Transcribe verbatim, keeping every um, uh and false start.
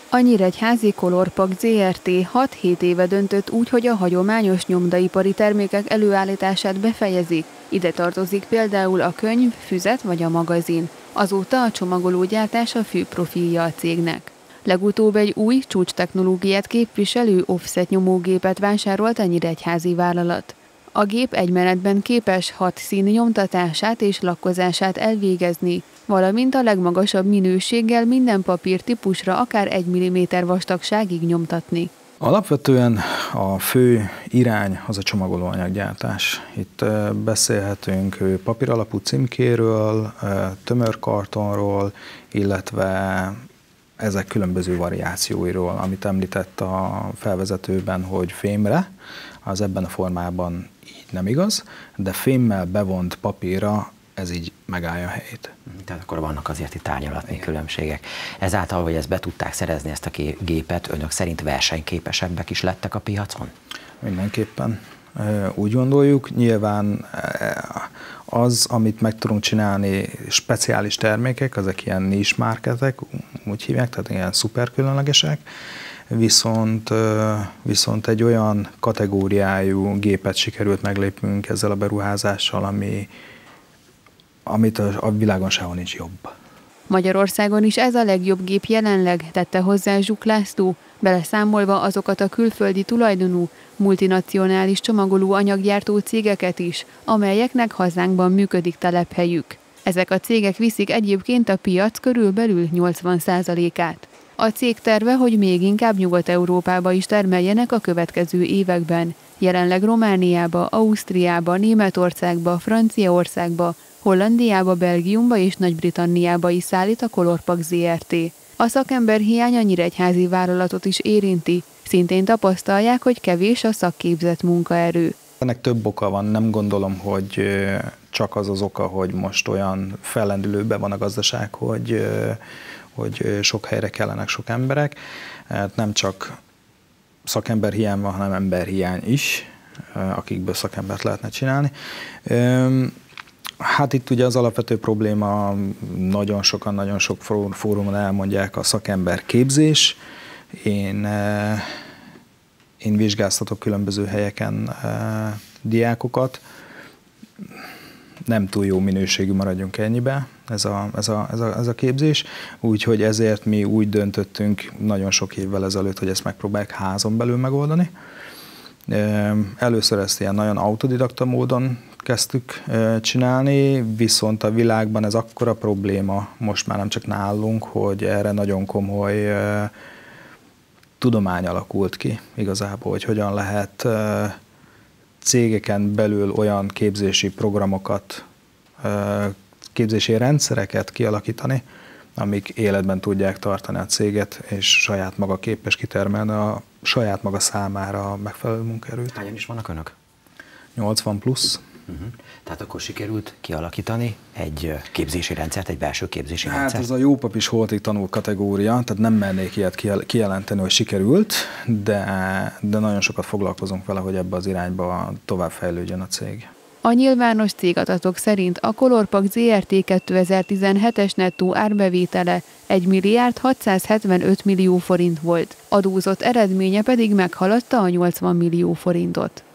A Nyíregyházi Colorpack zé er té hat-hét éve döntött úgy, hogy a hagyományos nyomdaipari termékek előállítását befejezik. Ide tartozik például a könyv, füzet vagy a magazin. Azóta a csomagológyártás a fő profilja a cégnek. Legutóbb egy új csúcstechnológiát képviselő offset nyomógépet vásárolt a nyíregyházi vállalat. A gép egy menetben képes hat szín nyomtatását és lakkozását elvégezni, valamint a legmagasabb minőséggel minden papírtípusra akár egy milliméter vastagságig nyomtatni. Alapvetően a fő irány az a csomagolóanyaggyártás. Itt beszélhetünk papíralapú címkéről, tömörkartonról, illetve ezek különböző variációiról, amit említett a felvezetőben, hogy fémre, az ebben a formában így nem igaz, de fémmel bevont papírra ez így megállja a helyét. Tehát akkor vannak azért itt tárgyalatni Igen. különbségek. Ezáltal, hogy ezt be tudták szerezni, ezt a gépet, önök szerint versenyképesebbek is lettek a piacon? Mindenképpen. Úgy gondoljuk, nyilván az, amit meg tudunk csinálni, speciális termékek, azok ilyen niche marketek, úgy hívják, tehát ilyen szuper különlegesek, viszont, viszont egy olyan kategóriájú gépet sikerült meglépnünk ezzel a beruházással, ami, amit a világon sehol nincs jobb. Magyarországon is ez a legjobb gép jelenleg, tette hozzá Zsuk László, beleszámolva azokat a külföldi tulajdonú, multinacionális csomagoló anyaggyártó cégeket is, amelyeknek hazánkban működik telephelyük. Ezek a cégek viszik egyébként a piac körülbelül nyolcvan százalékát. A cég terve, hogy még inkább Nyugat-Európába is termeljenek a következő években. Jelenleg Romániába, Ausztriába, Németországba, Franciaországba, Hollandiába, Belgiumba és Nagy-Britanniába is szállít a Colorpack zé er té. A szakemberhiány a nyíregyházi vállalatot is érinti, szintén tapasztalják, hogy kevés a szakképzett munkaerő. Ennek több oka van, nem gondolom, hogy csak az az oka, hogy most olyan fellendülőben van a gazdaság, hogy, hogy sok helyre kellenek sok emberek. Nem csak szakemberhiány van, hanem emberhiány is, akikből szakembert lehetne csinálni. Hát itt ugye az alapvető probléma, nagyon sokan, nagyon sok fórumon elmondják, a szakember képzés. Én, én vizsgáztatok különböző helyeken diákokat. Nem túl jó minőségű, maradjunk ennyibe ez a, ez a, ez a, ez a képzés. Úgyhogy ezért mi úgy döntöttünk nagyon sok évvel ezelőtt, hogy ezt megpróbáljuk házon belül megoldani. Először ezt ilyen nagyon autodidakta módon kezdtük csinálni, viszont a világban ez akkora probléma, most már nem csak nálunk, hogy erre nagyon komoly tudomány alakult ki igazából, hogy hogyan lehet cégeken belül olyan képzési programokat, képzési rendszereket kialakítani, amik életben tudják tartani a céget, és saját maga képes kitermelni a saját maga számára a megfelelő munkaerőt. Hányan is vannak önök? nyolcvan plusz. Uh-huh. Tehát akkor sikerült kialakítani egy képzési rendszert, egy belső képzési hát rendszert? Hát ez a jó pap is holtig tanul kategória, tehát nem mernék ilyet kijelenteni, hogy sikerült, de, de nagyon sokat foglalkozunk vele, hogy ebbe az irányba tovább fejlődjön a cég. A nyilvános cégadatok szerint a Colorpack zé er té kétezer-tizenhetes nettó árbevétele egy milliárd hatszázhetvenöt millió forint volt, adózott eredménye pedig meghaladta a nyolcvan millió forintot.